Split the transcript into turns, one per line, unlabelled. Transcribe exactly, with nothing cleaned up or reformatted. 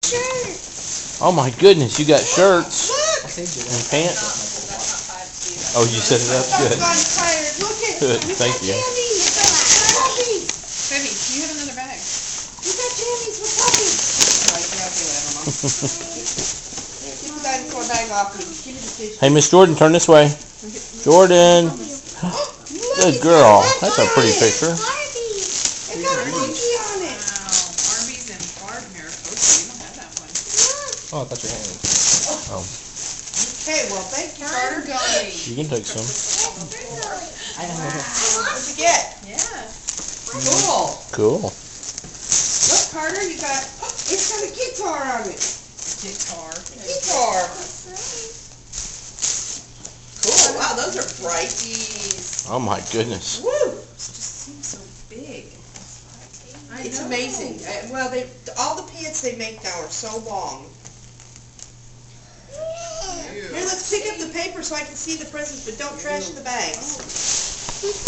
shirt.
Oh my goodness, you got shirts
Look.
and pants. Oh, you set it up good. Good, thank you.
Baby, you have another bag.
You got jammies with puppies.
Right, yeah, okay, whatever, Mom.
Get the dinosaur bag off me. Give me the tissue.
Hey, Miss Jordan, turn this way. Jordan. Good girl. That's a pretty picture.
It's got a monkey on it.
Wow, Arby's and Barb here. Oh, you don't have that one.
Oh, I thought you had it.
Oh,
Okay, well, thank you, Carter.
you can take some.
I don't know. What did you get?
Yeah.
Cool.
Cool.
Look, Carter, you got, it's got a guitar on it.
Guitar.
Guitar. Cool. Wow, those are bright.
Jeez.
Oh my goodness.
Woo.
This just seems so big. I
It's
know.
amazing. Uh, well, they all the pants they make now are so long.
Ew.
Here, let's pick up the paper so I can see the presents, but don't trash the bags.